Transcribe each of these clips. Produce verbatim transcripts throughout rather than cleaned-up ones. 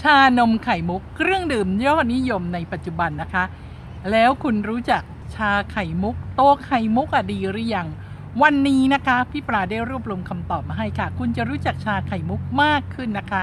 านมไข่มุกเครื่องดื่มยอดนิยมในปัจจุบันนะคะแล้วคุณรู้จักชาไข่มุกโตไข่มุกอะดีหรือยังวันนี้นะคะพี่ปลาได้รวบรวมคำตอบมาให้ค่ะคุณจะรู้จักชาไข่มุกมากขึ้นนะคะ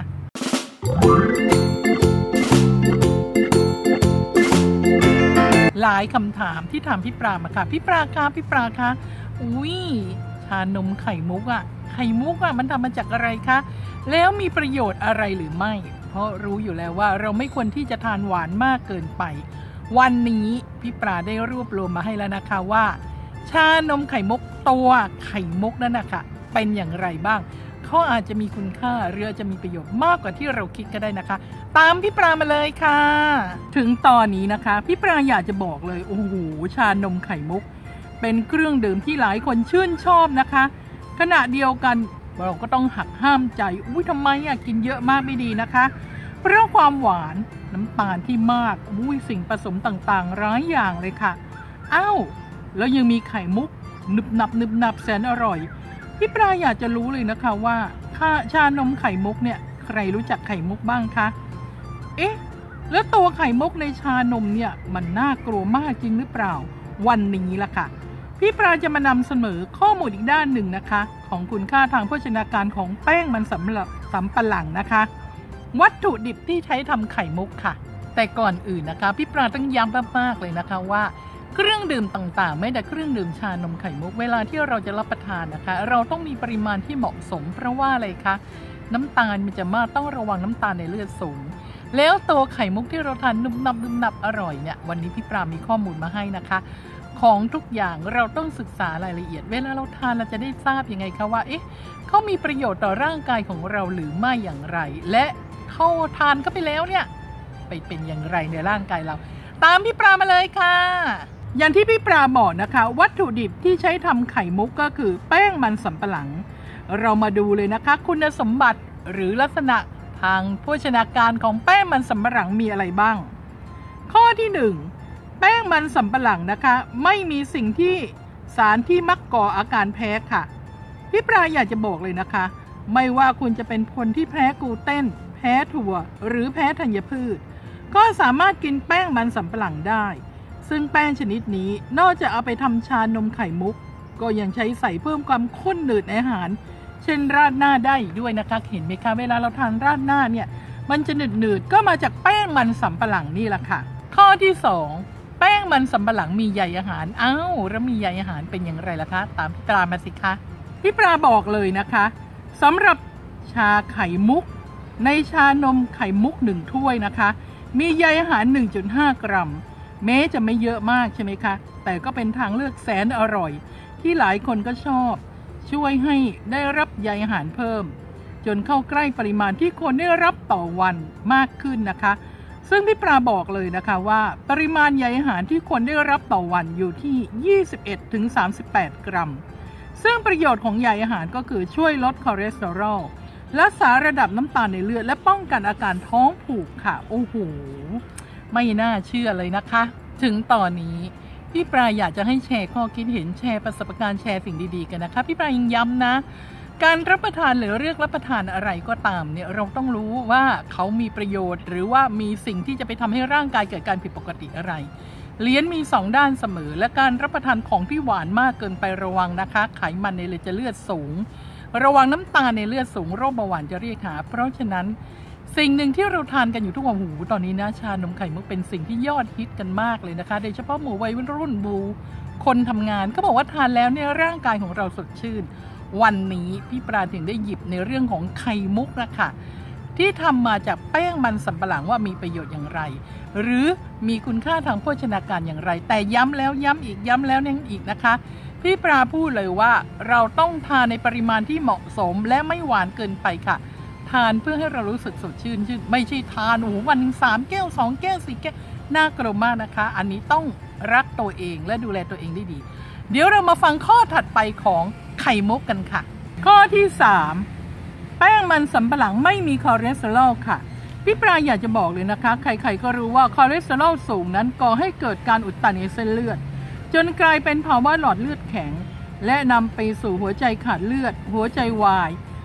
หลายคำถามที่ถามพี่ปลามาค่ะพี่ปลาคะพี่ปลาคะอุ้ยชานมไข่มุกอะไข่มุกอะมันทำมาจากอะไรคะแล้วมีประโยชน์อะไรหรือไม่เพราะรู้อยู่แล้วว่าเราไม่ควรที่จะทานหวานมากเกินไปวันนี้พี่ปลาได้รวบรวมมาให้แล้วนะคะว่าชานมไข่มุกตัวไข่มุกนั่นนะคะเป็นอย่างไรบ้างเขาอาจจะมีคุณค่าหรือจะมีประโยชน์มากกว่าที่เราคิดก็ได้นะคะตามพี่ปลามาเลยค่ะถึงตอนนี้นะคะพี่ปลาอยากจะบอกเลยโอ้โหชานมไข่มุกเป็นเครื่องดื่มที่หลายคนชื่นชอบนะคะขณะเดียวกันเราก็ต้องหักห้ามใจอุ้ยทำไมอ่ะกินเยอะมากไม่ดีนะคะเพราะความหวานน้ำตาลที่มากอุ้ยสิ่งผสมต่างๆหลายอย่างเลยค่ะอ้าวแล้วยังมีไข่มุกนึบหนับนึบหนับแสนอร่อยพี่ปลาอยากจะรู้เลยนะคะว่าค่าชานมไข่มุกเนี่ยใครรู้จักไข่มุกบ้างคะเอ๊ะแล้วตัวไข่มุกในชานมเนี่ยมันน่ากลัวมากจริงหรือเปล่าวันนี้ล่ะค่ะพี่ปลาจะมานำเสนอข้อมูลอีกด้านหนึ่งนะคะของคุณค่าทางโภชนาการของแป้งมันสำหรับสำปะหลังนะคะวัตถุดิบที่ใช้ทำไข่มุกค่ะแต่ก่อนอื่นนะคะพี่ปลาต้องย้ำมากๆเลยนะคะว่าเครื่องดื่มต่างๆไม่แต่เครื่องดื่มชานมไข่มุกเวลาที่เราจะรับประทานนะคะเราต้องมีปริมาณที่เหมาะสมเพราะว่าอะไรคะน้ำตาลมันจะมากต้องระวังน้ำตาลในเลือดสูงแล้วตัวไข่มุกที่เราทานนุ่มนับนุ่มนับอร่อยเนี่ยวันนี้พี่ปลามีข้อมูลมาให้นะคะของทุกอย่างเราต้องศึกษารายละเอียดเวลาเราทานเราจะได้ทราบยังไงคะว่าเอ๊ะเขามีประโยชน์ต่อร่างกายของเราหรือไม่อย่างไรและเขาทานเข้าไปแล้วเนี่ยไปเป็นอย่างไรในร่างกายเราตามพี่ปลามาเลยค่ะอย่างที่พี่ปลาบอกนะคะวัตถุดิบที่ใช้ทำไข่มุกก็คือแป้งมันสำปะหลังเรามาดูเลยนะคะคุณสมบัติหรือลักษณะทางโภชนาการของแป้งมันสำปะหลังมีอะไรบ้างข้อที่หนึ่งแป้งมันสำปะหลังนะคะไม่มีสิ่งที่สารที่มักก่ออาการแพ้ค่ะพี่ปลาอยากจะบอกเลยนะคะไม่ว่าคุณจะเป็นคนที่แพ้กลูเตนแพ้ถั่วหรือแพ้ธัญพืชก็สามารถกินแป้งมันสำปะหลังได้ซึ่งแป้งชนิดนี้นอกจากเอาไปทำชานมไข่มุกก็ยังใช้ใส่เพิ่มความข้นหนืดในอาหารเช่นราดหน้าได้ด้วยนะคะเห็นไหมคะเวลาเราทานราดหน้าเนี่ยมันจะหนืดหนืดก็มาจากแป้งมันสำปะหลังนี่แหละค่ะข้อที่สองแป้งมันสำปะหลังมีใยอาหารอ้าวแล้วมีใยอาหารเป็นอย่างไรล่ะคะตามพี่ปลามาสิคะพี่ปลาบอกเลยนะคะสำหรับชาไข่มุกในชานมไข่มุกหนึ่งถ้วยนะคะมีใยอาหาร หนึ่งจุดห้า กรัมแม้จะไม่เยอะมากใช่ไหมคะแต่ก็เป็นทางเลือกแสนอร่อยที่หลายคนก็ชอบช่วยให้ได้รับใยอาหารเพิ่มจนเข้าใกล้ปริมาณที่คนได้รับต่อวันมากขึ้นนะคะซึ่งพี่ปลาบอกเลยนะคะว่าปริมาณใยอาหารที่คนได้รับต่อวันอยู่ที่ ยี่สิบเอ็ดถึงสามสิบแปด กรัมซึ่งประโยชน์ของใยอาหารก็คือช่วยลดคอเลสเตอรอลรักษาระดับน้ำตาลในเลือดและป้องกันอาการท้องผูกค่ะโอ้โหไม่น่าเชื่อเลยนะคะถึงตอนนี้พี่ปลาอยากจะให้แชร์ข้อคิดเห็นแชร์ประสบการณ์แชร์สิ่งดีๆกันนะคะพี่ปลายังย้ำนะการรับประทานหรือเลือกรับประทานอะไรก็ตามเนี่ยเราต้องรู้ว่าเขามีประโยชน์หรือว่ามีสิ่งที่จะไปทำให้ร่างกายเกิดการผิดปกติอะไรเหรียญมีสองด้านเสมอและการรับประทานของที่หวานมากเกินไประวังนะคะไขมันในเลือดจะเลือดสูงระวังน้ำตาลในเลือดสูงโรคเบาหวานจะเรียกหาเพราะฉะนั้นสิ่งหนึ่งที่เราทานกันอยู่ทุกวันหูตอนนี้นะชานมไข่มุกเป็นสิ่งที่ยอดฮิตกันมากเลยนะคะโดยเฉพาะหมู่วัยรุ่นบูคนทำงานก็บอกว่าทานแล้วเนี่ยร่างกายของเราสดชื่นวันนี้พี่ปลาถึงได้หยิบในเรื่องของไข่มุกนะคะที่ทำมาจากแป้งมันสำปะหลังว่ามีประโยชน์อย่างไรหรือมีคุณค่าทางโภชนาการอย่างไรแต่ย้ำแล้วย้ำอีกย้ำแล้วย้ำอีกนะคะพี่ปลาพูดเลยว่าเราต้องทานในปริมาณที่เหมาะสมและไม่หวานเกินไปค่ะทานเพื่อให้เรารู้สึกสดชื่นชื่นไม่ใช่ทานโอ้โหวันหนึ่งสามแก้วสองแก้วสี่แก้วน่ากลัวมากนะคะอันนี้ต้องรักตัวเองและดูแลตัวเองได้ดีเดี๋ยวเรามาฟังข้อถัดไปของไข่มุกกันค่ะข้อที่สามแป้งมันสำปะหลังไม่มีคอเลสเตอรอลค่ะพี่ปลาอยากจะบอกเลยนะคะใครๆก็รู้ว่าคอเลสเตอรอลสูงนั้นก่อให้เกิดการอุดตันในเส้นเลือดจนกลายเป็นภาวะหลอดเลือดแข็งและนำไปสู่หัวใจขาดเลือดหัวใจวาย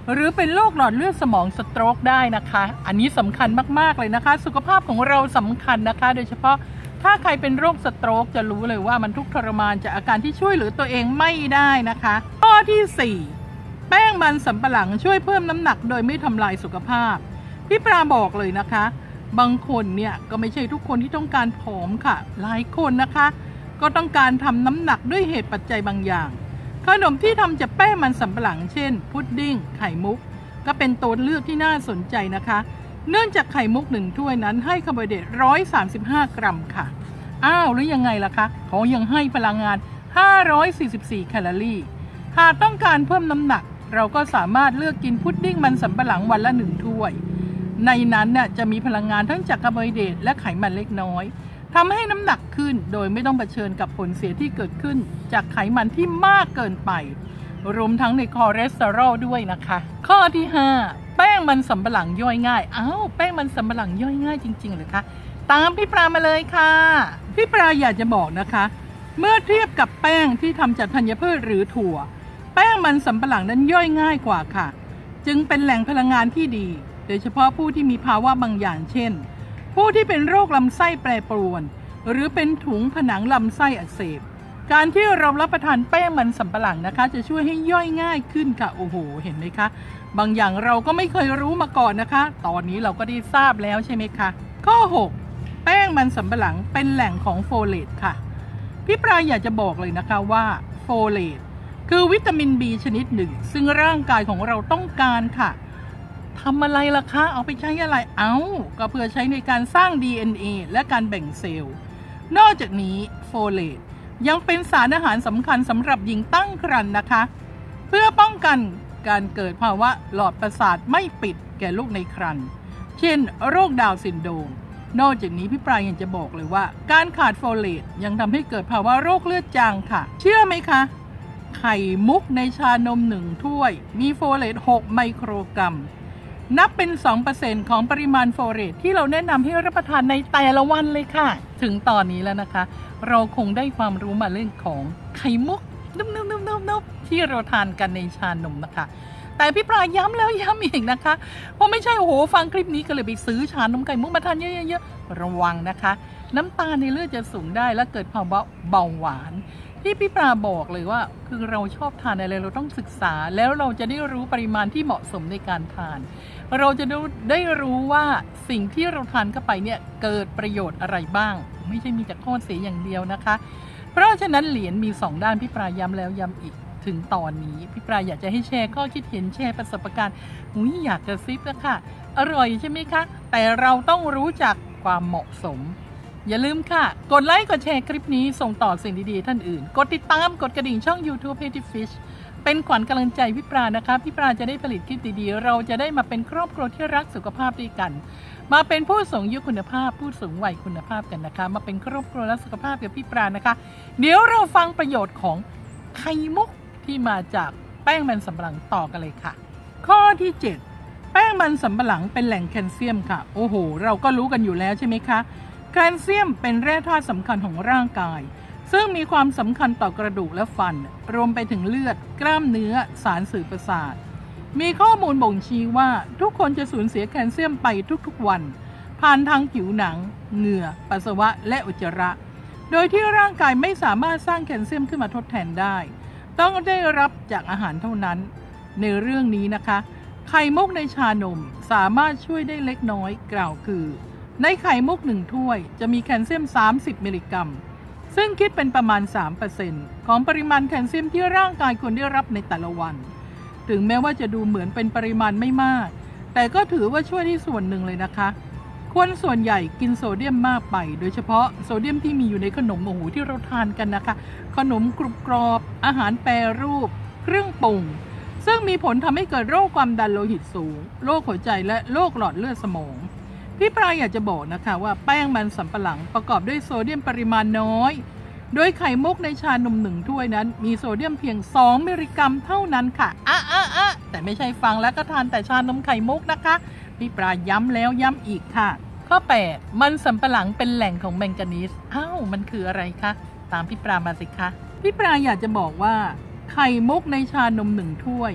หรือเป็นโรคหลอดเลือดสมองสโตรกได้นะคะอันนี้สำคัญมากๆเลยนะคะสุขภาพของเราสำคัญนะคะโดยเฉพาะถ้าใครเป็นโรคสโตรกจะรู้เลยว่ามันทุกข์ทรมานจากอาการที่ช่วยเหลือตัวเองไม่ได้นะคะข้อที่สี่แป้งมันสำปะหลังช่วยเพิ่มน้ำหนักโดยไม่ทำลายสุขภาพพี่ปลาบอกเลยนะคะบางคนเนี่ยก็ไม่ใช่ทุกคนที่ต้องการผอมค่ะหลายคนนะคะก็ต้องการทำน้ำหนักด้วยเหตุปัจจัยบางอย่างขนมที่ทำจากแป้งมันสำปะหลังเช่นพุดดิ้งไข่มุกก็เป็นตัวเลือกที่น่าสนใจนะคะเนื่องจากไข่มุกหนึ่งถ้วยนั้นให้คาร์โบไฮเดรตหนึ่งร้อยสามสิบห้ากรัมค่ะอ้าวหรือยังไงล่ะคะเขายังให้พลังงานห้าร้อยสี่สิบสี่แคลอรี่หากต้องการเพิ่มน้ำหนักเราก็สามารถเลือกกินพุดดิ้งมันสำปะหลังวันละหนึ่งถ้วยในนั้นน่ะจะมีพลังงานทั้งจากคาร์โบไฮเดรตและไขมันเล็กน้อยทำให้น้ำหนักขึ้นโดยไม่ต้องเผชิญกับผลเสียที่เกิดขึ้นจากไขมันที่มากเกินไปรวมทั้งในคอเลสเตอรอลด้วยนะคะข้อที่ห้าแป้งมันสำปะหลังย่อยง่ายอ้าวแป้งมันสำปะหลังย่อยง่ายจริงๆเหรอคะตามพี่ปลามาเลยค่ะพี่ปลาอยากจะบอกนะคะเมื่อเทียบกับแป้งที่ทำจากธัญพืชหรือถั่วแป้งมันสำปะหลังนั้นย่อยง่ายกว่าค่ะจึงเป็นแหล่งพลังงานที่ดีโดยเฉพาะผู้ที่มีภาวะบางอย่างเช่นผู้ที่เป็นโรคลำไส้แปรปรวนหรือเป็นถุงผนังลำไส้อักเสบการที่เรารับประทานแป้งมันสำปะหลังนะคะจะช่วยให้ย่อยง่ายขึ้นค่ะโอ้โหเห็นไหมคะบางอย่างเราก็ไม่เคยรู้มาก่อนนะคะตอนนี้เราก็ได้ทราบแล้วใช่ไหมคะข้อหกแป้งมันสำปะหลังเป็นแหล่งของโฟเลตค่ะพี่ปลาอยากจะบอกเลยนะคะว่าโฟเลตคือวิตามิน บี ชนิดหนึ่งซึ่งร่างกายของเราต้องการค่ะทำอะไรล่ะคะเอาไปใช้อะไรเอา้าก็เพื่อใช้ในการสร้าง ดี เอ็น เอ และการแบ่งเซลล์นอกจากนี้โฟเลตยังเป็นสารอาหารสำคัญสำหรับหญิงตั้งครรภ์นะคะเพื่อป้องกันการเกิดภาวะหลอดประสาทไม่ปิดแก่ลูกในครรภ์เช่นโรคดาวน์ซินโดรมนอกจากนี้พี่ปลายยังจะบอกเลยว่าการขาดโฟเลตยังทำให้เกิดภาวะโรคเลือดจางค่ะเชื่อไหมคะไข่มุกในชานมหนึ่งถ้วยมีโฟเลตหกไมโครกรัมนับเป็น สองเปอร์เซ็นต์ ของปริมาณโฟเลตที่เราแนะนำให้รับประทานในแต่ละวันเลยค่ะถึงตอนนี้แล้วนะคะเราคงได้ความรู้มาเรื่องของไข่มุกนุบๆๆๆที่เราทานกันในชานมนะคะแต่พี่ปลาย้ำแล้วย้ำอีกนะคะเพราะไม่ใช่โอ้โหฟังคลิปนี้ก็เลยไปซื้อชานมไข่มุกมาทานเยอะๆระวังนะคะน้ำตาลในเลือดจะสูงได้และเกิดภาวะเบาหวานที่พี่ปลาบอกเลยว่าคือเราชอบทานอะไรเราต้องศึกษาแล้วเราจะได้รู้ปริมาณที่เหมาะสมในการทานเราจะได้รู้ว่าสิ่งที่เราทานเข้าไปเนี่ยเกิดประโยชน์อะไรบ้างไม่ใช่มีแต่ข้อเสียอย่างเดียวนะคะเพราะฉะนั้นเหรียญมีสองด้านพี่ปลาย้ำแล้วย้ำอีกถึงตอนนี้พี่ปลาอยากจะให้แชร์ข้อคิดเห็นแชร์ประสบการณ์หุยอยากกระซิบนะคะอร่อยใช่ไหมคะแต่เราต้องรู้จักความเหมาะสมอย่าลืมค่ะกดไลค์กดแชร์คลิปนี้ส่งต่อสิ่งดีๆท่านอื่นกดติดตามกดกระดิ่งช่อง YouTube Healthy Fish เป็นขวัญกำลังใจพี่ปลานะคะพี่ปลาจะได้ผลิตคลิปดีๆเราจะได้มาเป็นครอบครัวที่รักสุขภาพด้วยกันมาเป็นผู้สูงอายุคุณภาพผู้สูงวัยคุณภาพกันนะคะมาเป็นครอบครัวรักสุขภาพกับพี่ปลานะคะเดี๋ยวเราฟังประโยชน์ของไข่มุกที่มาจากแป้งมันสำปะหลังต่อกันเลยค่ะข้อที่เจ็ดแป้งมันสำปะหลังเป็นแหล่งแคลเซียมค่ะโอ้โหเราก็รู้กันอยู่แล้วใช่ไหมคะแคลเซียมเป็นแร่ธาตุสำคัญของร่างกายซึ่งมีความสำคัญต่อกระดูกและฟันรวมไปถึงเลือดกล้ามเนื้อสารสื่อประสาทมีข้อมูลบ่งชี้ว่าทุกคนจะสูญเสียแคลเซียมไปทุกๆวันผ่านทางผิวหนังเหงื่อปัสสาวะและอุจจาระโดยที่ร่างกายไม่สามารถสร้างแคลเซียมขึ้นมาทดแทนได้ต้องได้รับจากอาหารเท่านั้นในเรื่องนี้นะคะไข่มุกในชานมสามารถช่วยได้เล็กน้อยกล่าวคือในไข่มุกหนึ่งถ้วยจะมีแคลเซียมสามสิบมิลลิกรัมซึ่งคิดเป็นประมาณ สามเปอร์เซ็นต์ ของปริมาณแคลเซียมที่ร่างกายควรได้รับในแต่ละวันถึงแม้ว่าจะดูเหมือนเป็นปริมาณไม่มากแต่ก็ถือว่าช่วยที่ส่วนหนึ่งเลยนะคะคนส่วนใหญ่กินโซเดียมมากไปโดยเฉพาะโซเดียมที่มีอยู่ในขนมหมูที่เราทานกันนะคะขนมกรุบกรอบอาหารแปรรูปเครื่องปรุงซึ่งมีผลทำให้เกิดโรคความดันโลหิตสูงโรคหัวใจและโรคหลอดเลือดสมองพี่ปลายอยากจะบอกนะคะว่าแป้งมันสำปะหลังประกอบด้วยโซเดียมปริมาณน้อยโดยไข่มุกในชานมหนึ่งถ้วยนั้นมีโซเดียมเพียงสองมิลลิกรัมเท่านั้นค่ะอ่ะอ่ะอ่ะแต่ไม่ใช่ฟังแล้วก็ทานแต่ชานมไข่มุกนะคะพี่ปลายย้ำแล้วย้ำอีกค่ะข้อแปดมันสำปะหลังเป็นแหล่งของแมงกานีสอ้าวมันคืออะไรคะตามพี่ปลามาสิคะพี่ปลายอยากจะบอกว่าไข่มุกในชานมหนึ่งถ้วย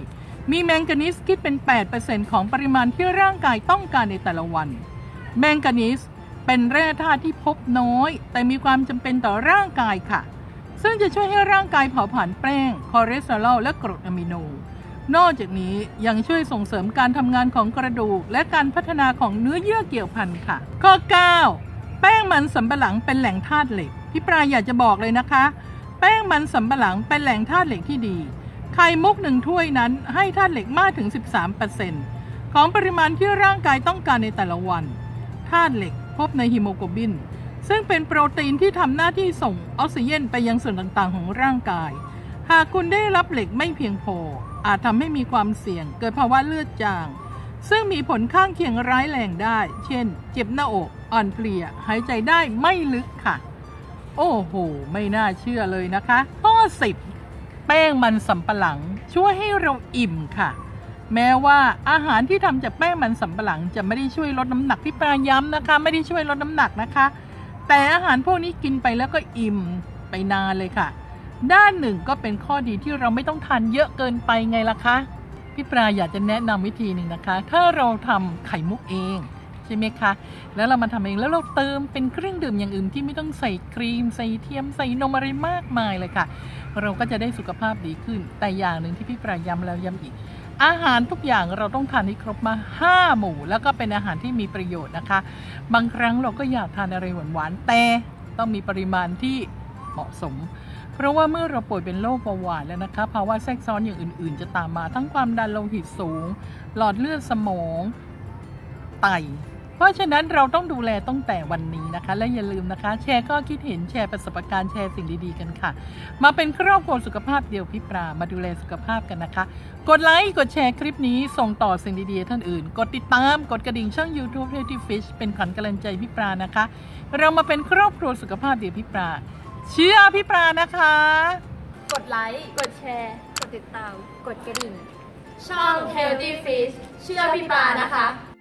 มีแมงกานีสคิดเป็น แปดเปอร์เซ็นต์ ของปริมาณที่ร่างกายต้องการในแต่ละวันแมงกานีสเป็นแร่ธาตุที่พบน้อยแต่มีความจำเป็นต่อร่างกายค่ะซึ่งจะช่วยให้ร่างกายเผาผลาญแป้งคอเลสเตอรอลและกรดอะมิโนนอกจากนี้ยังช่วยส่งเสริมการทำงานของกระดูกและการพัฒนาของเนื้อเยื่อเกี่ยวพันค่ะข้อเก้าแป้งมันสำปะหลังเป็นแหล่งธาตุเหล็กพี่ปลาอยากจะบอกเลยนะคะแป้งมันสำปะหลังเป็นแหล่งธาตุเหล็กที่ดีไข่มุกหนึ่งถ้วยนั้นให้ธาตุเหล็กมากถึง สิบสามเปอร์เซ็นต์ ของปริมาณที่ร่างกายต้องการในแต่ละวันธาตุเหล็กพบในฮีโมโกลบินซึ่งเป็นโปรตีนที่ทำหน้าที่ส่งออกซิเจนไปยังส่วนต่างๆของร่างกายหากคุณได้รับเหล็กไม่เพียงพออาจทำให้มีความเสี่ยงเกิดภาวะเลือดจางซึ่งมีผลข้างเคียงร้ายแรงได้เช่นเจ็บหน้าอกอ่อนเพลียหายใจได้ไม่ลึกค่ะโอ้โหไม่น่าเชื่อเลยนะคะข้อสิบแป้งมันสำปะหลังช่วยให้เราอิ่มค่ะแม้ว่าอาหารที่ทำจากแป้งมันสำปะหลังจะไม่ได้ช่วยลดน้ำหนักพี่ปลาย้ำนะคะไม่ได้ช่วยลดน้ำหนักนะคะแต่อาหารพวกนี้กินไปแล้วก็อิ่มไปนานเลยค่ะด้านหนึ่งก็เป็นข้อดีที่เราไม่ต้องทานเยอะเกินไปไงล่ะคะพี่ปลาอยากจะแนะนำวิธีหนึ่งนะคะถ้าเราทำไข่มุกเองใช่ไหมคะแล้วเรามาทำเองแล้วเราเติมเป็นเครื่องดื่มอย่างอื่นที่ไม่ต้องใส่ครีมใส่เทียมใส่นมอะไรมากมายเลยค่ะเราก็จะได้สุขภาพดีขึ้นแต่อย่างหนึ่งที่พี่ปลาย้ำแล้วย้ำอีกอาหารทุกอย่างเราต้องทานให้ครบมาห้าหมู่แล้วก็เป็นอาหารที่มีประโยชน์นะคะบางครั้งเราก็อยากทานอะไรหวานๆแต่ต้องมีปริมาณที่เหมาะสมเพราะว่าเมื่อเราป่วยเป็นโรคเบาหวานแล้วนะคะภาวะแทรกซ้อนอย่างอื่นๆจะตามมาทั้งความดันโลหิตสูงหลอดเลือดสมองไตเพราะฉะนั้นเราต้องดูแลตั้งแต่วันนี้นะคะและอย่าลืมนะคะแชร์ข้อคิดเห็นแชร์ประสบการณ์แชร์สิ่งดีๆกันค่ะมาเป็นครอบครัวสุขภาพเดียวพี่ปลามาดูแลสุขภาพกันนะคะกดไลค์กดแชร์คลิปนี้ส่งต่อสิ่งดีๆท่านอื่นกดติดตามกดกระดิ่งช่อง YouTube Healthy Fish เป็นขวัญกำลังใจพี่ปลานะคะเรามาเป็นครอบครัวสุขภาพเดียวพี่ปลาเชื่อพี่ปลานะคะกดไลค์กดแชร์กดติดตามกดกระดิ่งช่อง Healthy Fish เชื่อพี่ปลานะคะ